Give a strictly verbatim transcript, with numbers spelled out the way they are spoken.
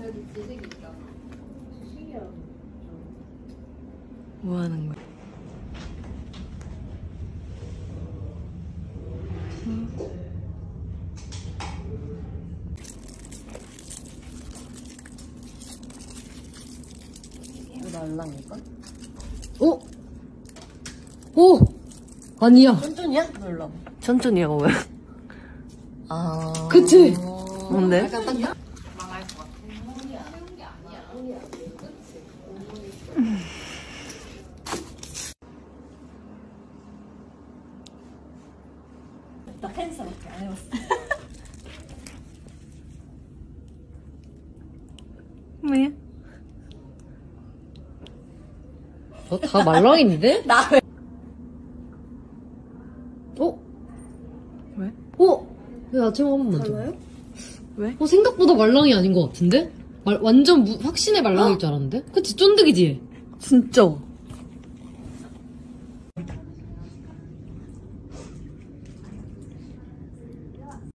그래도 지색이 있잖아. 신기하다. 뭐 하는 거야? 응. 이거 알랑일걸? 오! 오! 아니야. 천천히야? 놀라. 천천히야, 왜? 아. 그치? 뭔데? 약간 딱 망할 것 같아. 세운 게 아니야. 그치? 나 펜스밖에 안 해봤어. 뭐야? 너 다 말랑인데? 나 왜? 어? 왜? 어? 왜 아침 한 번만 더. 달라요? 왜? 어, 생각보다 말랑이 아닌 것 같은데? 말, 완전 무, 확신의 말랑일 줄 알았는데? 그치, 쫀득이지? 진짜.